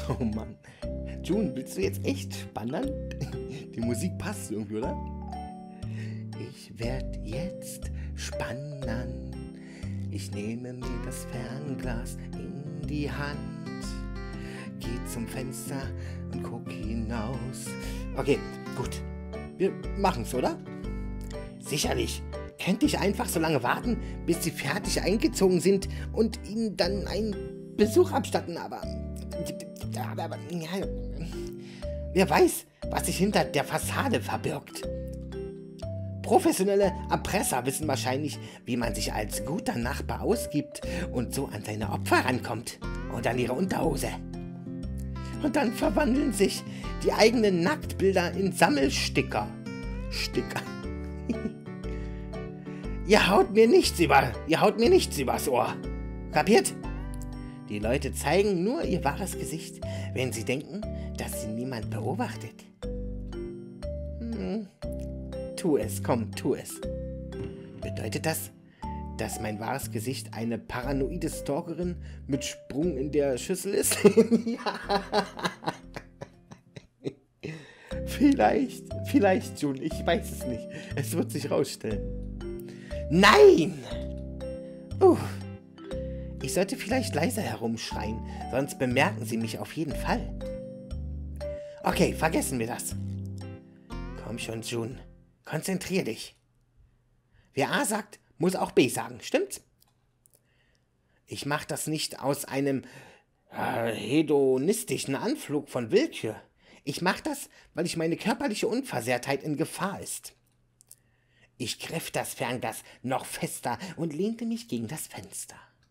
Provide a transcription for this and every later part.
Oh Mann. June, willst du jetzt echt spannen? Die Musik passt irgendwie, oder? Ich werd jetzt spannen. Ich nehme mir das Fernglas in die Hand. Geh zum Fenster und guck hinaus. Okay, gut. Wir machen's, oder? Sicherlich. Könnte ich einfach so lange warten, bis sie fertig eingezogen sind und ihnen dann einen Besuch abstatten, aber ja, wer weiß, was sich hinter der Fassade verbirgt. Professionelle Erpresser wissen wahrscheinlich, wie man sich als guter Nachbar ausgibt und so an seine Opfer rankommt und an ihre Unterhose. Und dann verwandeln sich die eigenen Nacktbilder in Sammelsticker. Sticker. Ihr haut mir nichts übers Ohr. Kapiert? Die Leute zeigen nur ihr wahres Gesicht, wenn sie denken, dass sie niemand beobachtet. Tu es, komm, tu es. Bedeutet das, dass mein wahres Gesicht eine paranoide Stalkerin mit Sprung in der Schüssel ist? Ja. Vielleicht, June, ich weiß es nicht. Es wird sich rausstellen. Nein! Ich sollte vielleicht leiser herumschreien, sonst bemerken sie mich auf jeden Fall. Okay, vergessen wir das. Komm schon, June. Konzentrier dich. Wer A sagt, muss auch B sagen, stimmt's? Ich mache das nicht aus einem hedonistischen Anflug von Willkür. Ich mache das, weil ich meine körperliche Unversehrtheit in Gefahr ist. Ich griff das Fernglas noch fester und lehnte mich gegen das Fenster.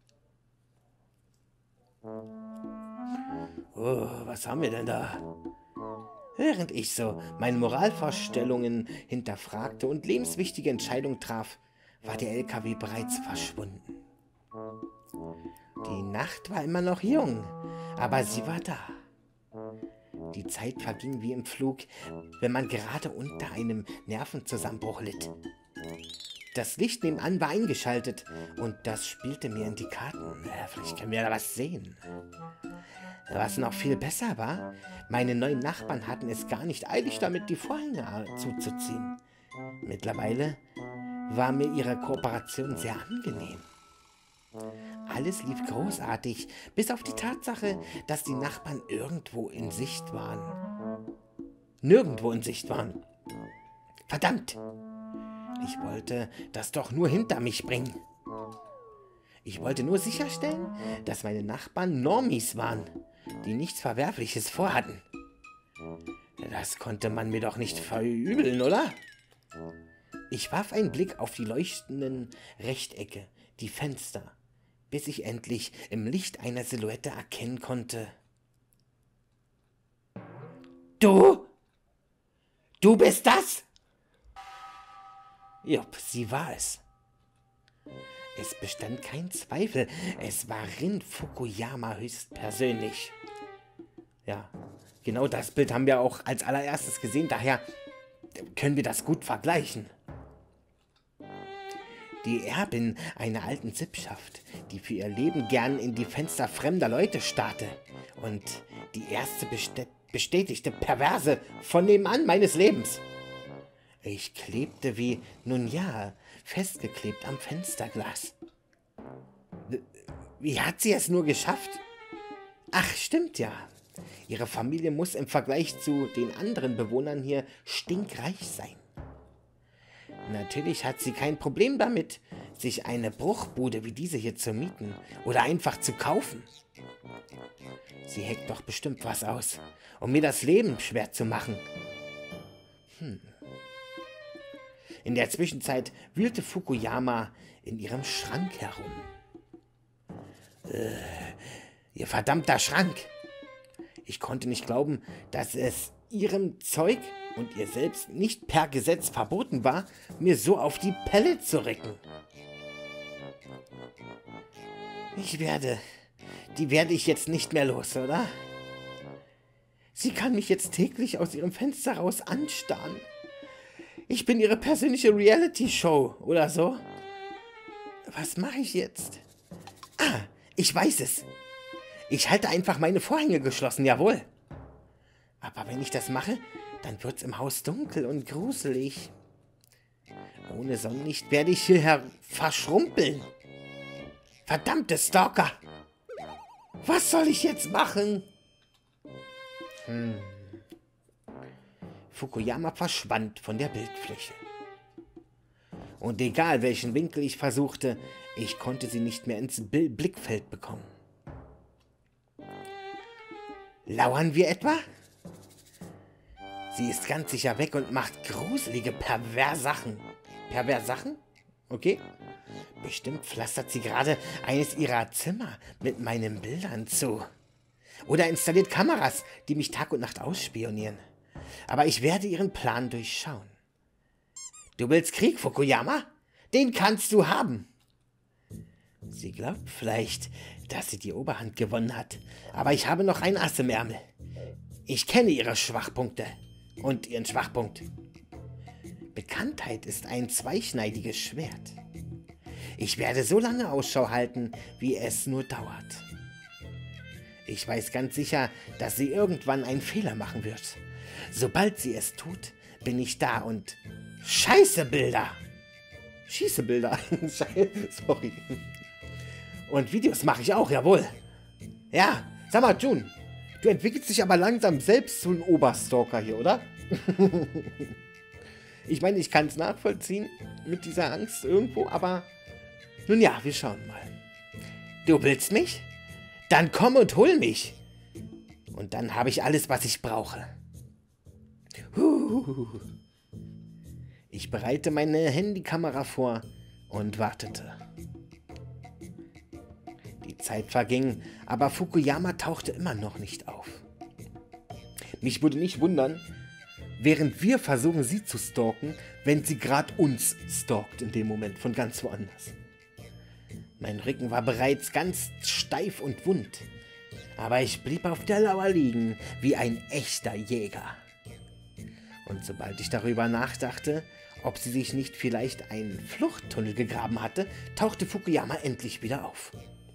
Oh, was haben wir denn da? Während ich so meine Moralvorstellungen hinterfragte und lebenswichtige Entscheidungen traf, war der LKW bereits verschwunden. Die Nacht war immer noch jung, aber sie war da. Die Zeit verging wie im Flug, wenn man gerade unter einem Nervenzusammenbruch litt. Das Licht nebenan war eingeschaltet und das spielte mir in die Karten. Vielleicht können wir da was sehen. Was noch viel besser war, meine neuen Nachbarn hatten es gar nicht eilig damit, die Vorhänge zuzuziehen. Mittlerweile war mir ihre Kooperation sehr angenehm. Alles lief großartig, bis auf die Tatsache, dass die Nachbarn irgendwo in Sicht waren. Nirgendwo in Sicht waren. Verdammt! Ich wollte das doch nur hinter mich bringen. Ich wollte nur sicherstellen, dass meine Nachbarn Normies waren, die nichts Verwerfliches vorhatten. Das konnte man mir doch nicht verübeln, oder? Ich warf einen Blick auf die leuchtenden Rechtecke, die Fenster, bis ich endlich im Licht einer Silhouette erkennen konnte. Du? Du bist das? Jupp, sie war es. Es bestand kein Zweifel, es war Rin Fukuyama höchstpersönlich. Ja, genau das Bild haben wir auch als allererstes gesehen, daher können wir das gut vergleichen. Die Erbin einer alten Sippschaft, die für ihr Leben gern in die Fenster fremder Leute starrte. Und die erste bestätigte Perverse von nebenan meines Lebens. Ich klebte wie, nun ja, festgeklebt am Fensterglas. Wie hat sie es nur geschafft? Ach, stimmt ja. Ihre Familie muss im Vergleich zu den anderen Bewohnern hier stinkreich sein. Natürlich hat sie kein Problem damit, sich eine Bruchbude wie diese hier zu mieten oder einfach zu kaufen. Sie heckt doch bestimmt was aus, um mir das Leben schwer zu machen. In der Zwischenzeit wühlte Fukuyama in ihrem Schrank herum. Ihr verdammter Schrank! Ich konnte nicht glauben, dass es ihrem Zeug und ihr selbst nicht per Gesetz verboten war, mir so auf die Pelle zu recken. Die werde ich jetzt nicht mehr los, oder? Sie kann mich jetzt täglich aus ihrem Fenster raus anstarren. Ich bin ihre persönliche Reality-Show oder so. Was mache ich jetzt? Ah, ich weiß es. Ich halte einfach meine Vorhänge geschlossen, jawohl. Aber wenn ich das mache, dann wird's im Haus dunkel und gruselig. Ohne Sonnenlicht werde ich hierher verschrumpeln. Verdammte Stalker! Was soll ich jetzt machen? Fukuyama verschwand von der Bildfläche. Und egal welchen Winkel ich versuchte, ich konnte sie nicht mehr ins Blickfeld bekommen. Lauern wir etwa? Sie ist ganz sicher weg und macht gruselige Perversachen. Perversachen? Okay. Bestimmt pflastert sie gerade eines ihrer Zimmer mit meinen Bildern zu. Oder installiert Kameras, die mich Tag und Nacht ausspionieren. Aber ich werde ihren Plan durchschauen. Du willst Krieg, Fukuyama? Den kannst du haben. Sie glaubt vielleicht, dass sie die Oberhand gewonnen hat. Aber ich habe noch ein Ass im Ärmel. Ich kenne ihre Schwachpunkte. Und ihren Schwachpunkt. Bekanntheit ist ein zweischneidiges Schwert. Ich werde so lange Ausschau halten, wie es nur dauert. Ich weiß ganz sicher, dass sie irgendwann einen Fehler machen wird. Sobald sie es tut, bin ich da und... Scheiße Bilder! Schieße Bilder. Sorry. Und Videos mache ich auch, jawohl. Ja, sag mal, Jun, du entwickelst dich aber langsam selbst zu einem Oberstalker hier, oder? Ich meine, ich kann es nachvollziehen mit dieser Angst irgendwo, aber nun ja, wir schauen mal. Du willst mich? Dann komm und hol mich. Und dann habe ich alles, was ich brauche. Ich bereite meine Handykamera vor und wartete. Die Zeit verging, aber Fukuyama tauchte immer noch nicht auf. Mich würde nicht wundern, während wir versuchen, sie zu stalken, wenn sie gerade uns stalkt in dem Moment von ganz woanders. Mein Rücken war bereits ganz steif und wund, aber ich blieb auf der Lauer liegen wie ein echter Jäger. Und sobald ich darüber nachdachte, ob sie sich nicht vielleicht einen Fluchttunnel gegraben hatte, tauchte Fukuyama endlich wieder auf.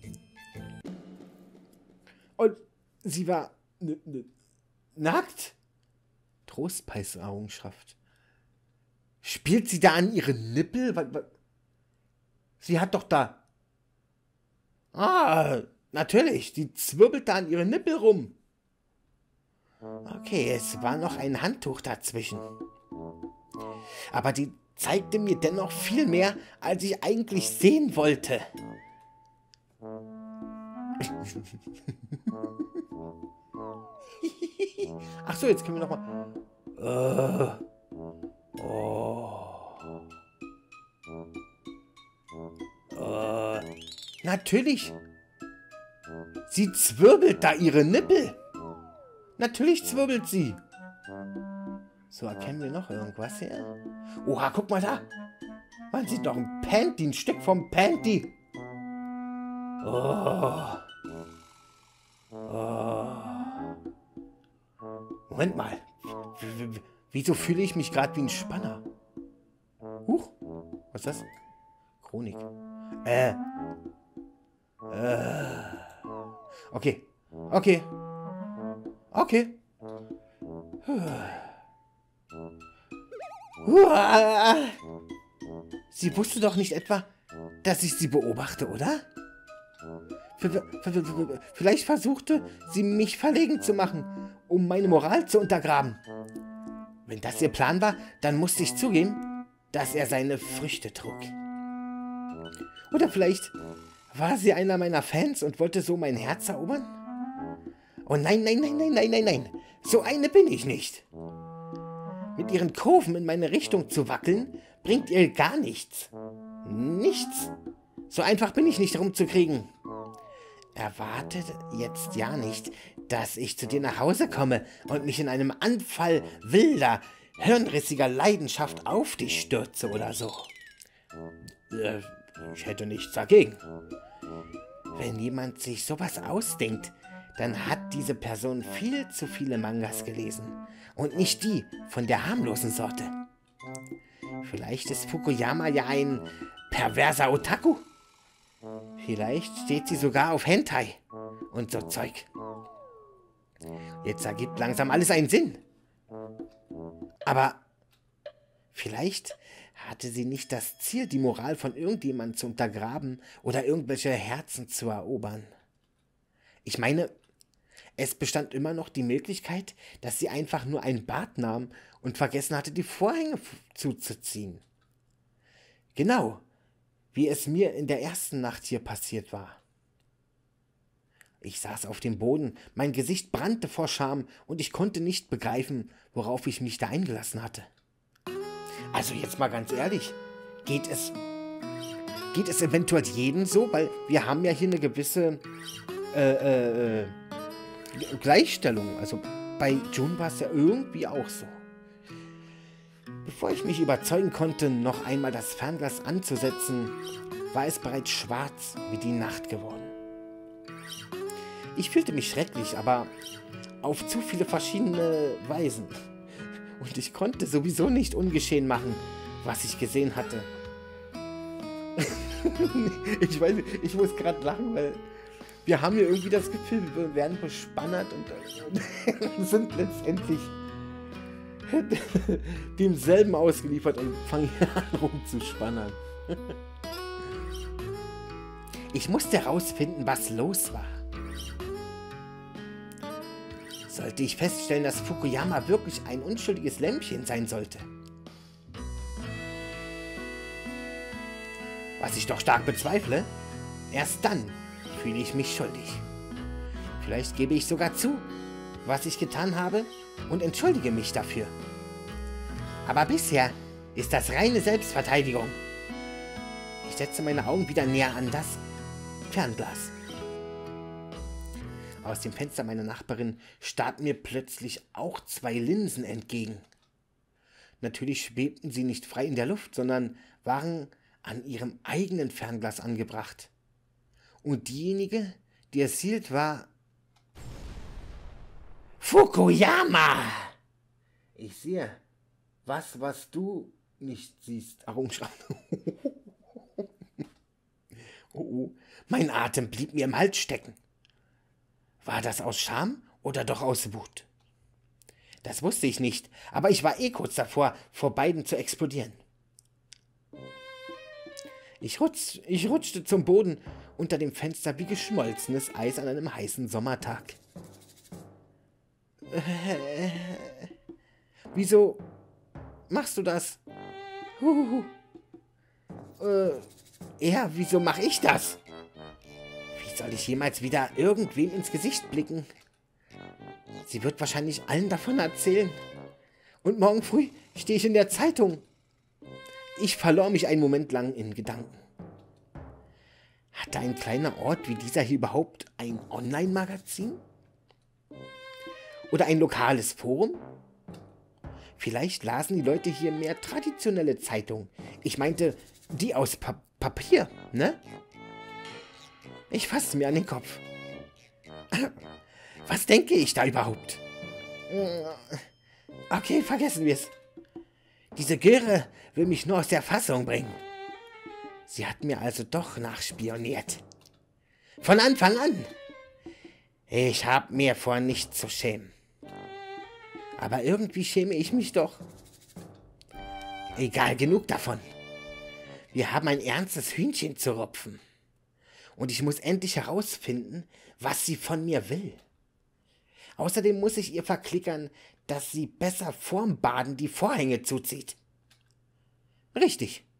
Und sie war nackt? Trostpreisaugenschrift. Spielt sie da an ihre Nippel? Sie hat doch da... Ah, natürlich, die zwirbelt da an ihre Nippel rum. Okay, es war noch ein Handtuch dazwischen. Aber die zeigte mir dennoch viel mehr, als ich eigentlich sehen wollte. Ach so, jetzt können wir nochmal... Natürlich. Sie zwirbelt da ihre Nippel. Natürlich zwirbelt sie. So, erkennen wir noch irgendwas hier? Oha, guck mal da. Man sieht doch ein Panty, ein Stück vom Panty. Moment mal. Wieso fühle ich mich gerade wie ein Spanner? Huch. Was ist das? Chronik. Okay. Okay. Okay. Sie wusste doch nicht etwa, dass ich sie beobachte, oder? Vielleicht versuchte sie, mich verlegen zu machen, um meine Moral zu untergraben. Wenn das ihr Plan war, dann musste ich zugeben, dass er seine Früchte trug. Oder vielleicht war sie einer meiner Fans und wollte so mein Herz erobern? Oh nein, nein, nein, nein, nein, nein, nein. So eine bin ich nicht. Mit ihren Kurven in meine Richtung zu wackeln, bringt ihr gar nichts. Nichts. So einfach bin ich nicht rumzukriegen. Erwartet jetzt ja nicht, dass ich zu dir nach Hause komme und mich in einem Anfall wilder, hirnrissiger Leidenschaft auf dich stürze oder so. Ich hätte nichts dagegen. Wenn jemand sich sowas ausdenkt, dann hat diese Person viel zu viele Mangas gelesen und nicht die von der harmlosen Sorte. Vielleicht ist Fukuyama ja ein perverser Otaku. Vielleicht steht sie sogar auf Hentai und so Zeug. Jetzt ergibt langsam alles einen Sinn. Aber vielleicht hatte sie nicht das Ziel, die Moral von irgendjemandem zu untergraben oder irgendwelche Herzen zu erobern. Ich meine, es bestand immer noch die Möglichkeit, dass sie einfach nur ein Bad nahm und vergessen hatte, die Vorhänge zuzuziehen. Genau, wie es mir in der ersten Nacht hier passiert war. Ich saß auf dem Boden, mein Gesicht brannte vor Scham und ich konnte nicht begreifen, worauf ich mich da eingelassen hatte. Also jetzt mal ganz ehrlich, geht es eventuell jedem so? Weil wir haben ja hier eine gewisse Gleichstellung. Also bei June war es ja irgendwie auch so. Bevor ich mich überzeugen konnte, noch einmal das Fernglas anzusetzen, war es bereits schwarz wie die Nacht geworden. Ich fühlte mich schrecklich, aber auf zu viele verschiedene Weisen. Und ich konnte sowieso nicht ungeschehen machen, was ich gesehen hatte. Ich weiß nicht, ich muss gerade lachen, weil wir haben hier irgendwie das Gefühl, wir werden bespannert und sind letztendlich demselben ausgeliefert und fangen an rumzuspannern. Ich musste herausfinden, was los war. Sollte ich feststellen, dass Fukuyama wirklich ein unschuldiges Lämpchen sein sollte. Was ich doch stark bezweifle, erst dann fühle ich mich schuldig. Vielleicht gebe ich sogar zu, was ich getan habe und entschuldige mich dafür. Aber bisher ist das reine Selbstverteidigung. Ich setze meine Augen wieder näher an das Fernglas. Aus dem Fenster meiner Nachbarin starrten mir plötzlich auch 2 Linsen entgegen. Natürlich schwebten sie nicht frei in der Luft, sondern waren an ihrem eigenen Fernglas angebracht. Und diejenige, die es hielt, war Fukuyama! Ich sehe was du nicht siehst. Ach, oh, mein Atem blieb mir im Hals stecken. War das aus Scham oder doch aus Wut? Das wusste ich nicht, aber ich war kurz davor, vor beiden zu explodieren. Ich rutschte zum Boden unter dem Fenster wie geschmolzenes Eis an einem heißen Sommertag. Wieso machst du das? Wieso mache ich das? Wie soll ich jemals wieder irgendwem ins Gesicht blicken? Sie wird wahrscheinlich allen davon erzählen. Und morgen früh stehe ich in der Zeitung. Ich verlor mich einen Moment lang in Gedanken. Hatte ein kleiner Ort wie dieser hier überhaupt ein Online-Magazin? Oder ein lokales Forum? Vielleicht lasen die Leute hier mehr traditionelle Zeitungen. Ich meinte, die aus Papier, ne? Ich fasste mir an den Kopf. Was denke ich da überhaupt? Okay, vergessen wir es. Diese Göre will mich nur aus der Fassung bringen. Sie hat mir also doch nachspioniert. Von Anfang an. Ich habe mir vor nichts zu schämen. Aber irgendwie schäme ich mich doch. Egal, genug davon. Wir haben ein ernstes Hühnchen zu rupfen. Und ich muss endlich herausfinden, was sie von mir will. Außerdem muss ich ihr verklickern, dass sie besser vorm Baden die Vorhänge zuzieht. Richtig.